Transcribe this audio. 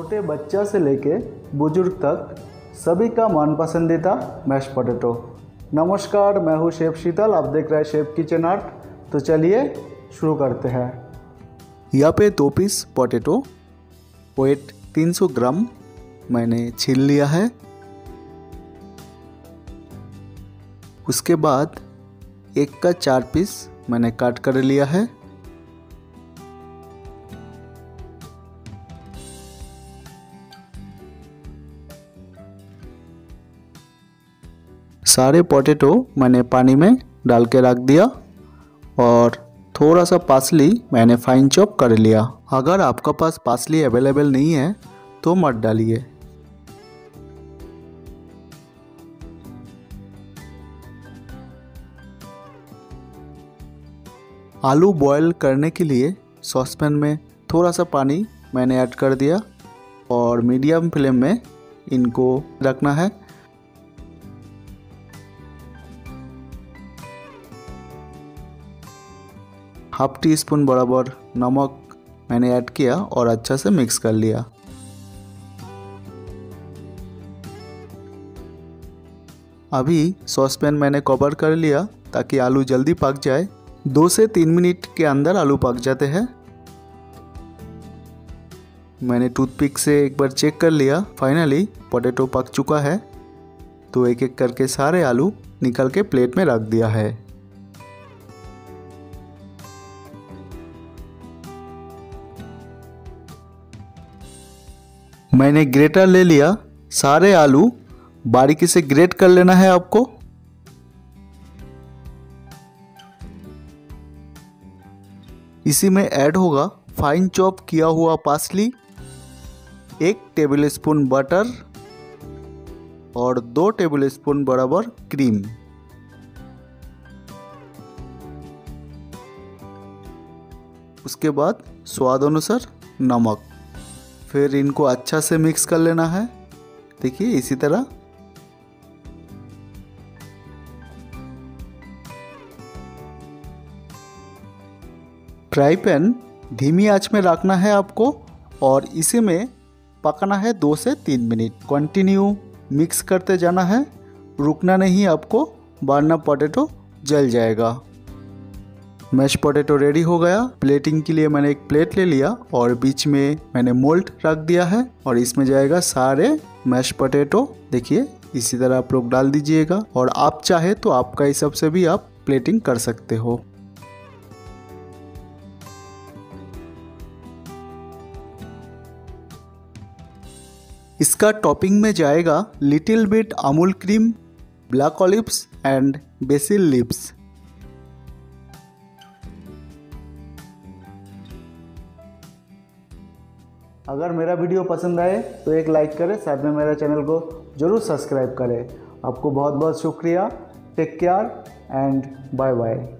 छोटे बच्चा से लेके बुजुर्ग तक सभी का मन पसंदीदा मैश पोटैटो। नमस्कार, मैं हूँ शेफ शीतल, आप देख रहे हैं शेफ किचन आर्ट। तो चलिए शुरू करते हैं। यहाँ पे 2 पीस पोटैटो, वेट 300 ग्राम मैंने छील लिया है। उसके बाद 1 का 4 पीस मैंने काट कर लिया है। सारे पोटैटो मैंने पानी में डाल के रख दिया और थोड़ा सा पार्सली मैंने फाइन चॉप कर लिया। अगर आपका पास पार्सली अवेलेबल नहीं है तो मत डालिए। आलू बॉईल करने के लिए सॉसपैन में थोड़ा सा पानी मैंने ऐड कर दिया और मीडियम फ्लेम में इनको रखना है। हाफ टी स्पून बराबर नमक मैंने ऐड किया और अच्छा से मिक्स कर लिया। अभी सॉसपैन मैंने कवर कर लिया ताकि आलू जल्दी पक जाए। 2 से 3 मिनट के अंदर आलू पक जाते हैं। मैंने टूथपिक से एक बार चेक कर लिया। फाइनली पोटैटो पक चुका है। तो एक एक करके सारे आलू निकाल के प्लेट में रख दिया है। मैंने ग्रेटर ले लिया। सारे आलू बारीकी से ग्रेट कर लेना है आपको। इसी में ऐड होगा फाइन चॉप किया हुआ पार्सली, 1 टेबलस्पून बटर और 2 टेबलस्पून बराबर क्रीम। उसके बाद स्वाद अनुसार नमक। फिर इनको अच्छा से मिक्स कर लेना है। देखिए इसी तरह। फ्राई पैन धीमी आंच में रखना है आपको और इसी में पकाना है 2 से 3 मिनट। कंटिन्यू मिक्स करते जाना है, रुकना नहीं आपको, वरना पोटैटो जल जाएगा। मैश पोटैटो रेडी हो गया। प्लेटिंग के लिए मैंने एक प्लेट ले लिया और बीच में मैंने मोल्ड रख दिया है और इसमें जाएगा सारे मैश पोटैटो। देखिए इसी तरह आप लोग डाल दीजिएगा और आप चाहे तो आपका हिसाब से भी आप प्लेटिंग कर सकते हो। इसका टॉपिंग में जाएगा little bit Amul cream, black olives and basil leaves. अगर मेरा वीडियो पसंद आए तो एक लाइक करें, साथ में मेरा चैनल को जरूर सब्सक्राइब करें। आपको बहुत बहुत शुक्रिया। Take care and bye bye.